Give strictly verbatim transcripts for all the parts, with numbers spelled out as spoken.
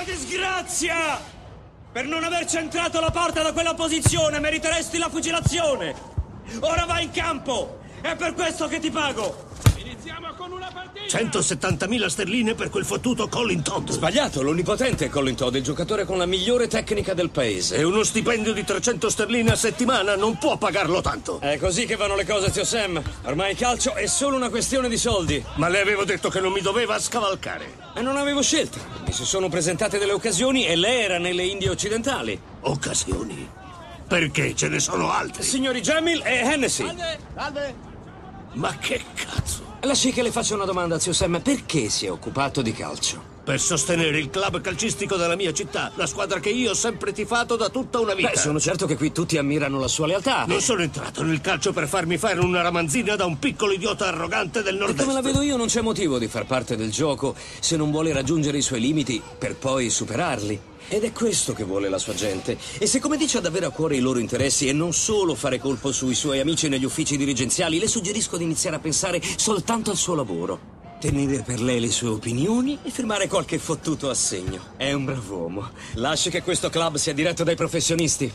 disgrazia! Per non aver centrato la porta da quella posizione meriteresti la fucilazione! Ora vai in campo! È per questo che ti pago! Iniziamo con una partita! centosettantamila sterline per quel fottuto Colin Todd. Sbagliato, l'onnipotente Colin Todd, il giocatore con la migliore tecnica del paese. E uno stipendio di trecento sterline a settimana non può pagarlo tanto. È così che vanno le cose, zio Sam. Ormai il calcio è solo una questione di soldi. Ma le avevo detto che non mi doveva scavalcare. E non avevo scelta. Mi si sono presentate delle occasioni e lei era nelle Indie occidentali. Occasioni? Perché ce ne sono altre? Signori Jamil e Hennessy. Salve, salve. Ma che cazzo? Lasci che le faccia una domanda, zio Sam. Perché si è occupato di calcio? Per sostenere il club calcistico della mia città, la squadra che io ho sempre tifato da tutta una vita. Beh, sono certo che qui tutti ammirano la sua lealtà. Non sono entrato nel calcio per farmi fare una ramanzina da un piccolo idiota arrogante del E nord-est. come la vedo io non c'è motivo di far parte del gioco se non vuole raggiungere i suoi limiti per poi superarli. Ed è questo che vuole la sua gente. E se, come dice, ha davvero a cuore i loro interessi e non solo fare colpo sui suoi amici negli uffici dirigenziali, le suggerisco di iniziare a pensare soltanto al suo lavoro. Tenere per lei le sue opinioni e firmare qualche fottuto assegno. È un brav'uomo. Lasci che questo club sia diretto dai professionisti.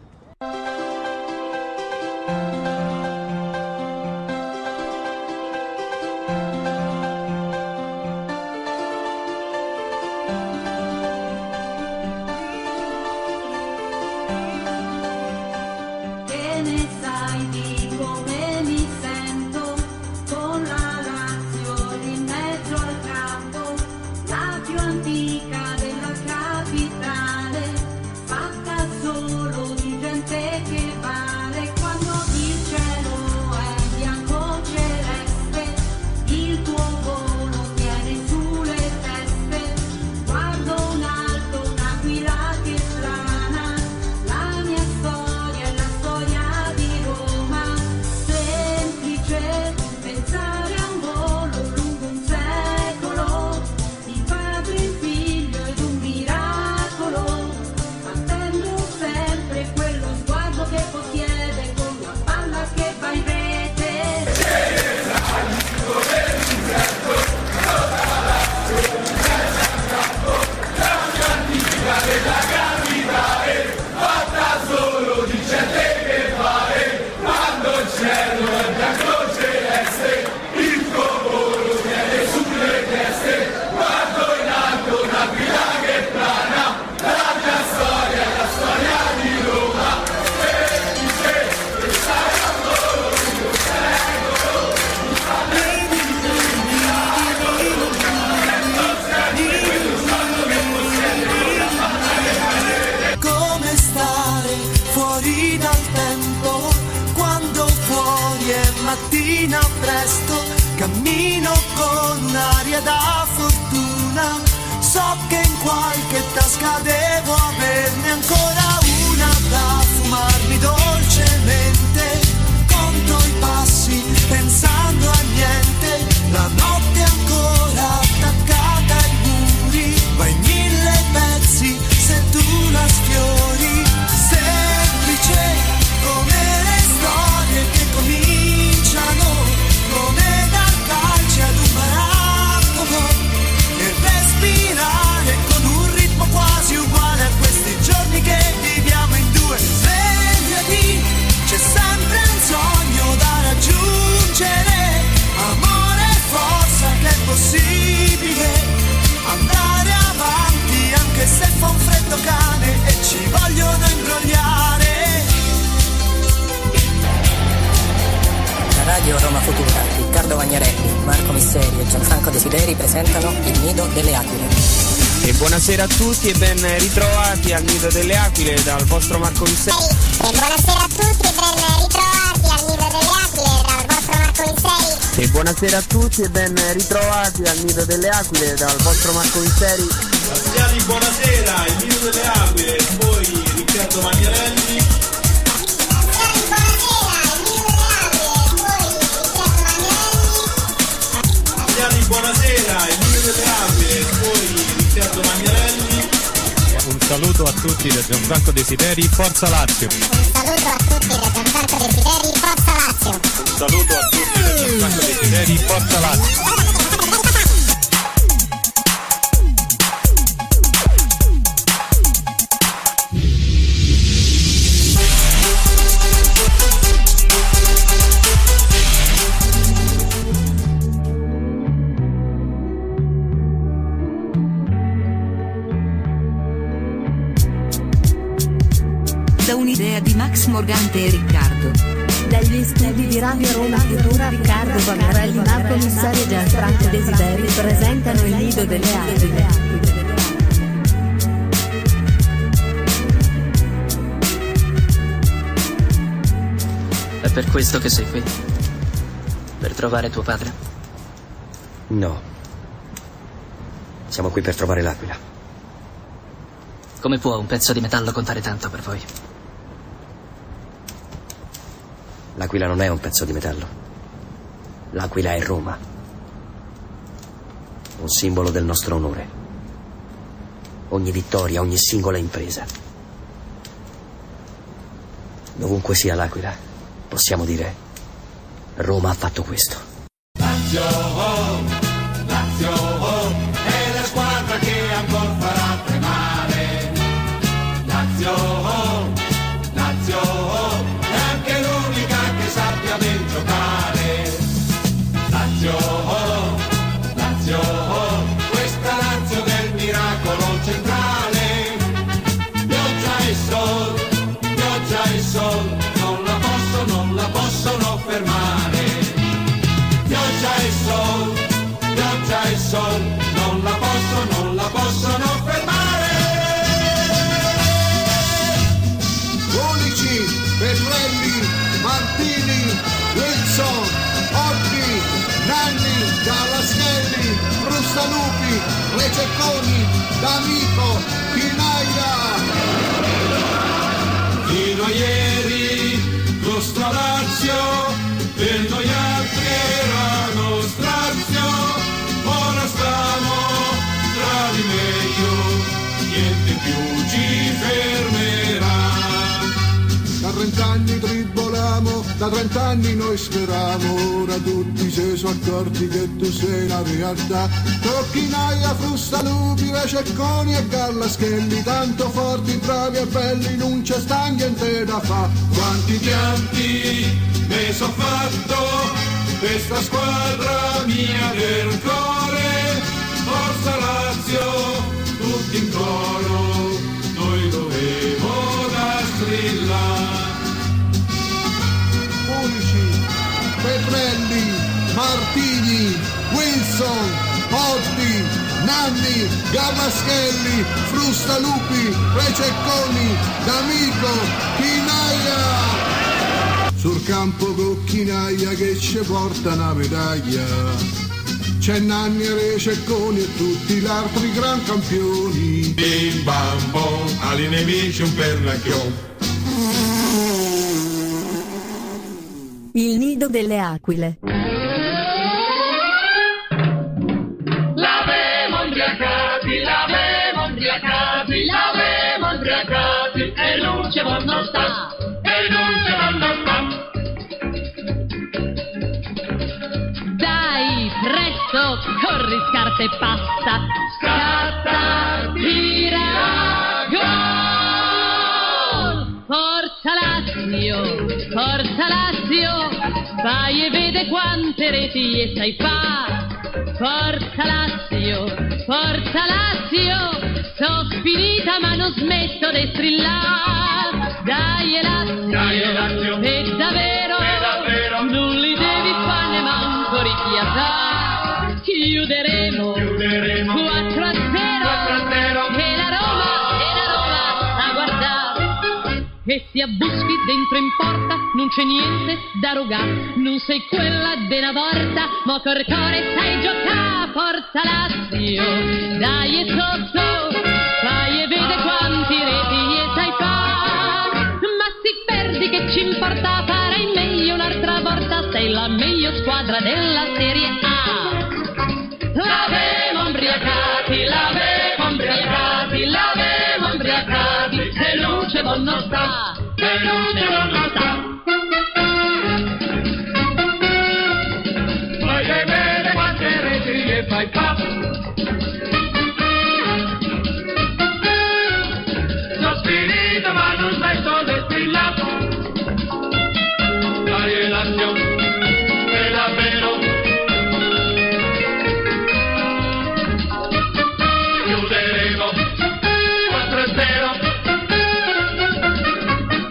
Mattina presto cammino con un'aria da fortuna, so che in qualche tasca devo averne ancora una da fumarmi dolcemente, conto i passi pensando a niente, la notte è ancora attaccata ai muri, va in mille pezzi se tu la sfiori, semplice come le storie che cominciano come dal calcio ad un barattolo e respirare con un ritmo quasi uguale a questi giorni che viviamo in due. Svegliati, c'è sempre un sogno da raggiungere, amore e forza che è possibile andare avanti anche se fa un freddo cane e ci vogliono imbrogliare. Radio Roma Futura, Riccardo Vagnarelli, Marco Misseri e Gianfranco Desideri presentano Il Nido delle Aquile. E buonasera a tutti e ben ritrovati al Nido delle Aquile dal vostro Marco Misseri. E buonasera a tutti e ben ritrovati al Nido delle Aquile dal vostro Marco Misseri. E buonasera a tutti e ben ritrovati al Nido delle Aquile dal vostro Marco Misseri. Laziali, buonasera, il Nido delle Aquile, poi Riccardo Vagnarelli. Buonasera, il Nido delle Aquile, poi Riccardo Magnarelli. Un saluto a tutti da Gianfranco Desideri, Forza Lazio. Un saluto a tutti da Gianfranco Desideri, Forza Lazio. Un saluto a tutti da Gianfranco Desideri, Forza Lazio. stata un'idea di Max Morgante e Riccardo. Dagli studi di Radio Roma Futura, Riccardo Vagnarelli, Marco Missari e Gianfranco Desideri presentano Il Nido delle Aquile. È per questo che sei qui? Per trovare tuo padre? No. Siamo qui per trovare l'aquila. Come può un pezzo di metallo contare tanto per voi? L'aquila non è un pezzo di metallo. L'aquila è Roma. Un simbolo del nostro onore. Ogni vittoria, ogni singola impresa. Dovunque sia l'aquila, possiamo dire: Roma ha fatto questo. Lazio Home, Lazio Home, è la squadra che ancora farà tremare. Lazio Home, Lazio Home, è anche l'unica che sappia ben giocare. Lazio Home, Lazio Home, questa Lazio del miracolo centrale. Pioggia e sol, pioggia e sol, non la posso, non la possono fermare. Pioggia e sol, pioggia e sol, non la posso, non la possono fermare. Unici, Petrelli, Martini, Wilson, Otti, Nanni, Gallaschelli, Frustalupi, Rececconi, D'Amico, Chinaia. Fino a ieri, nostra Lazio, per noi altri erano strazio, ora stiamo tra di meglio, niente più ci fermerà. Da trent'anni triboliamo, da trent'anni noi speriamo, ora tutti si sono accorti che tu sei la realtà. Tocchinaia, Frustalupi, Rececconi e Gallaschelli, tanto forti, bravi e belli, non c'è sta niente da fa. Quanti pianti ne so fatto, questa squadra mia del cuore, forza Lazio, tutti in coro, noi dovevo da strillare. Unici, Petrelli, Martini, Wilson, Otti, Nanni, Gallaschelli, Frustalupi, Rececconi, D'Amico, Chinaia. Sul campo Cocchinaia che ci porta una medaglia. C'è Nanni e Rececconi e tutti gli altri gran campioni. Bim bam bom, ai nemici un pernacchione. Il Nido delle Aquile. L'avevo imbriacati, l'avevo imbriacati, l'avevo imbriacati, e non ci vanno sta, e non ci vanno sta. Dai, presto, corri, scarta e passa, Scatta, tira, gol! Forza Lazio, forza Lazio, vai e vede quante reti e sai fa. Forza Lazio, forza Lazio, so finita ma non smetto di strillare. Dai Lazio, Dai Lazio, e davvero, e davvero, non li devi fare manco ripiattare. Chiuderemo, Chiuderemo quattro a zero, quattro a zero, e la Roma, e la Roma a guardare. E se abbuschi dentro in porta non c'è niente da rogare, non sei quella della volta, ma col cuore sai giocare. Forza Lazio, dai e sotto, fai e vede quanti reti e sai fa. Ma si perdi che ci importa, farai meglio un'altra volta, sei la meglio squadra della Serie A. L'avevo imbriacati, l'avevo imbriacati, l'avevo imbriacati, e luce non sta, e luce non sta. Vai e vede quante reti e fai fa. Sono spirito ma non smetto di strillare. Dai e Lazio, e davvero, chiuderemo quattro a zero.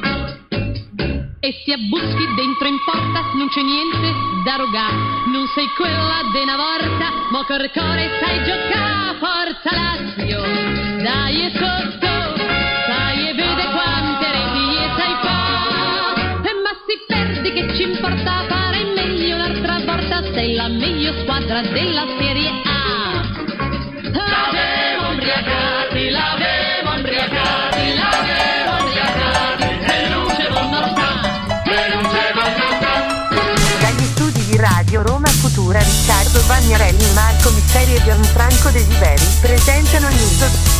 e si abbuschi dentro in porta, non c'è niente da rogà, non sei quella de una volta, mo col core sai giocare, forza Lazio, dai e sotto, sai e vede quante reti e sai fa, e ma si perdi che ci importa, fare meglio un'altra volta, sei la meglio squadra della Serie A. L'avevo imbriagati, l'avevo imbriagati, l'avevo imbriagati, e non c'è donna sta, e non c'è donna sta. Dagli studi di Radio Roma Futura, Riccardo Bagnarelli, Marco Misseri e Gianfranco Desideri presentano il Nido.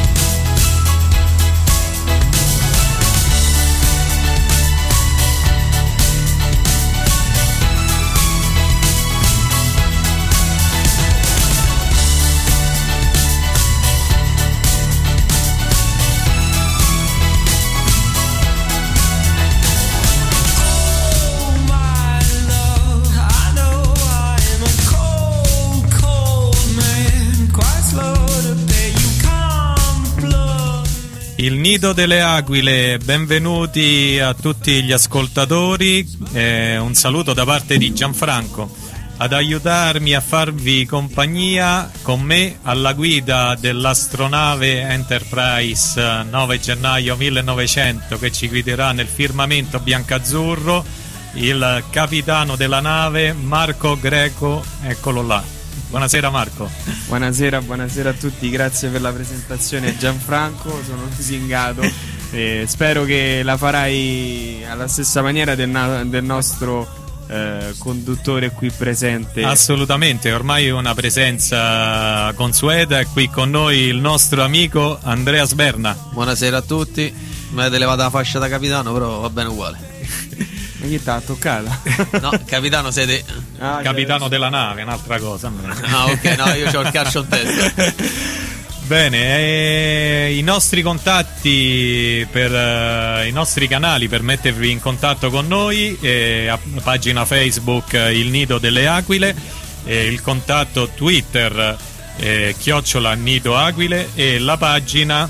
Il Nido delle Aquile, benvenuti a tutti gli ascoltatori, eh, un saluto da parte di Gianfranco. Ad aiutarmi a farvi compagnia con me alla guida dell'astronave Enterprise nove gennaio millenovecento, che ci guiderà nel firmamento biancazzurro, il capitano della nave Marco Greco, eccolo là. Buonasera Marco. Buonasera, buonasera a tutti, grazie per la presentazione Gianfranco, sono lusingato e spero che la farai alla stessa maniera del, na- del nostro eh, conduttore qui presente. Assolutamente, ormai una presenza consueta, è qui con noi il nostro amico Andrea Sberna. Buonasera a tutti, mi avete levato la fascia da capitano, però va bene uguale. Ma chi t'ha toccata? No, capitano siete. Ah, capitano della nave, un'altra cosa. Ah, ok, no, io c'ho il calcio in testa. Bene, eh, i nostri contatti per eh, i nostri canali per mettervi in contatto con noi, eh, a pagina Facebook eh, Il Nido delle Aquile, eh, il contatto Twitter eh, chiocciola Nido Aquile e la pagina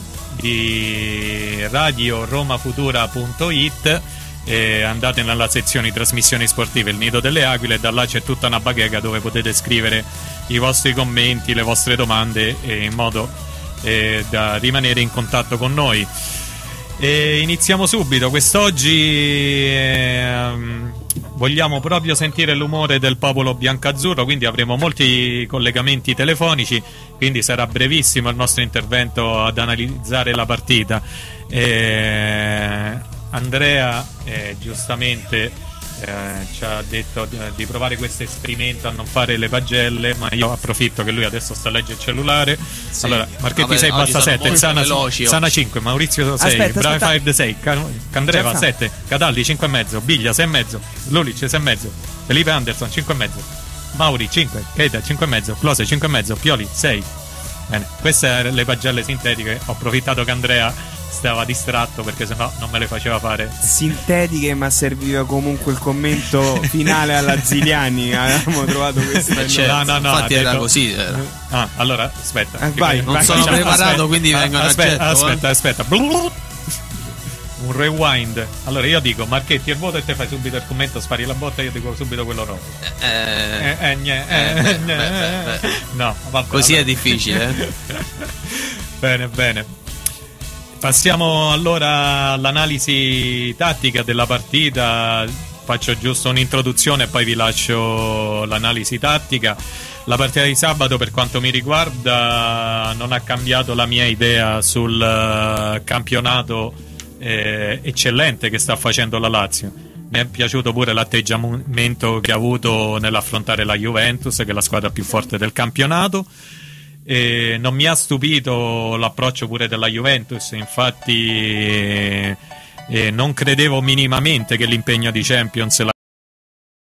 di radio romafutura punto it. E andate nella sezione trasmissioni sportive Il Nido delle Aquile, e da là c'è tutta una bacheca dove potete scrivere i vostri commenti, le vostre domande, eh, in modo eh, da rimanere in contatto con noi. E iniziamo subito. Quest'oggi eh, vogliamo proprio sentire l'umore del popolo biancazzurro, quindi avremo molti collegamenti telefonici, quindi sarà brevissimo il nostro intervento ad analizzare la partita. E Andrea eh, giustamente eh, ci ha detto di, di provare questo esperimento a non fare le pagelle, ma io approfitto che lui adesso sta a leggere il cellulare. Sì. Allora, Marchetti sei basta sette, Sana, Sana cinque, Maurizio sei, Bravefired sei, Candreva Già sette, Cataldi cinque e mezzo, Biglia sei e mezzo, Lulic sei e mezzo, Felipe Anderson cinque e mezzo, Mauri cinque, Keita cinque e mezzo, Close cinque e mezzo, Pioli sei. Bene, queste erano le pagelle sintetiche. Ho approfittato che Andrea stava distratto perché sennò non me le faceva fare sintetiche, ma serviva comunque il commento finale alla Ziliani. Avevamo trovato questa cioè, no, no, no, infatti era detto... così era. Ah, allora aspetta, eh, vai, non vai, sono facciamo, preparato, aspetta, quindi vengono aspetta, accetto, aspetta, eh? aspetta, un rewind. Allora io dico Marchetti il voto e te fai subito il commento, spari la botta e io dico subito quello no. Eh, eh, eh, gne, eh, eh, beh, beh, beh, beh. No, vabbè, così vabbè. È difficile. Eh? Bene, bene. Passiamo allora all'analisi tattica della partita. Faccio giusto un'introduzione e poi vi lascio l'analisi tattica. La partita di sabato, per quanto mi riguarda, non ha cambiato la mia idea sul uh, campionato eh, eccellente che sta facendo la Lazio. Mi è piaciuto pure l'atteggiamento che ha avuto nell'affrontare la Juventus, che è la squadra più forte del campionato. E non mi ha stupito l'approccio pure della Juventus, infatti eh, non credevo minimamente che l'impegno di Champions la